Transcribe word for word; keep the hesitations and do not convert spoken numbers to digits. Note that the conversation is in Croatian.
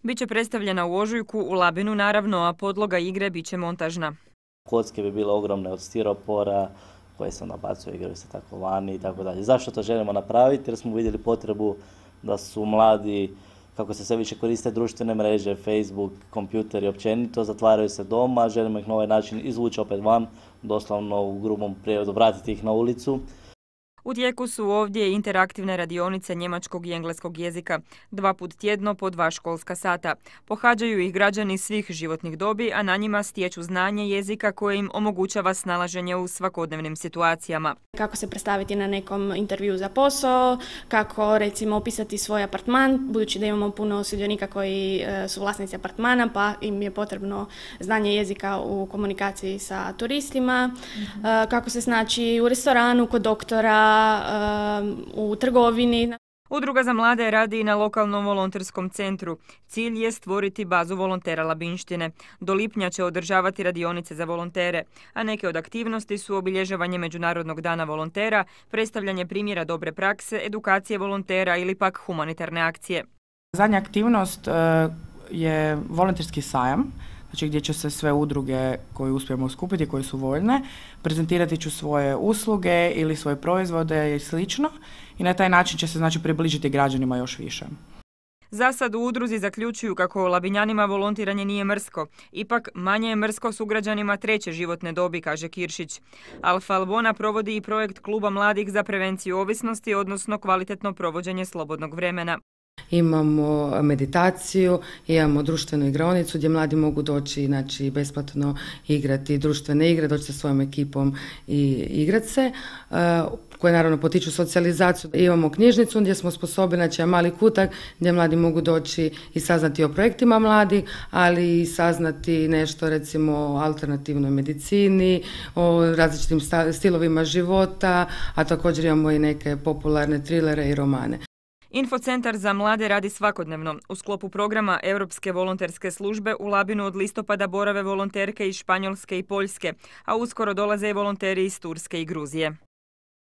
Biće predstavljena u ožujku u Labinu naravno, a podloga igre biće montažna. Kocke bi bile ogromne od stiropora koje se nabacuju, igraju se tako vani i tako dalje. Zašto to želimo napraviti? Jer smo vidjeli potrebu da su mladi, kako se sve više koriste društvene mreže, Facebook, kompjuteri općenito, zatvaraju se doma, želimo ih na ovaj način izvući opet van, doslovno u grubom prijevodu vratiti ih na ulicu. U tijeku su ovdje interaktivne radionice njemačkog i engleskog jezika, dva put tjedno po dva školska sata. Pohađaju ih građani svih životnih dobi, a na njima stječu znanje jezika koje im omogućava snalaženje u svakodnevnim situacijama. Kako se predstaviti na nekom intervju za posao, kako recimo opisati svoj apartman, budući da imamo puno sudionika koji su vlasnici apartmana, pa im je potrebno znanje jezika u komunikaciji sa turistima, mm-hmm. kako se snaći u restoranu, kod doktora, u trgovini. Udruga za mlade radi i na lokalnom volonterskom centru. Cilj je stvoriti bazu volontera Labinštine. Do lipnja će održavati radionice za volontere, a neke od aktivnosti su obilježavanje Međunarodnog dana volontera, predstavljanje primjera dobre prakse, edukacije volontera ili pak humanitarne akcije. Zadnja aktivnost je volonterski sajam, znači gdje će se sve udruge koje uspijemo skupiti, koje su voljne, prezentirati ću svoje usluge ili svoje proizvode i slično i na taj način će se znači približiti građanima još više. Za sad u udruzi zaključuju kako Labinjanima volontiranje nije mrsko. Ipak manje je mrsko sugrađanima treće životne dobi, kaže Kiršić. Alfa Albona provodi i projekt Kluba mladih za prevenciju ovisnosti, odnosno kvalitetno provođenje slobodnog vremena. Imamo meditaciju, imamo društvenu igraonicu gdje mladi mogu doći, znači besplatno igrati društvene igre, doći sa svojom ekipom i igrati se, koje naravno potiču socijalizaciju. Imamo knjižnicu gdje smo sposobni, znači mali kutak gdje mladi mogu doći i saznati o projektima mladih, ali i saznati nešto recimo o alternativnoj medicini, o različitim stilovima života, a također imamo i neke popularne trilere i romane. Infocentar za mlade radi svakodnevno. U sklopu programa Europske volonterske službe u Labinu od listopada borave volonterke iz Španjolske i Poljske, a uskoro dolaze i volonteri iz Turske i Gruzije.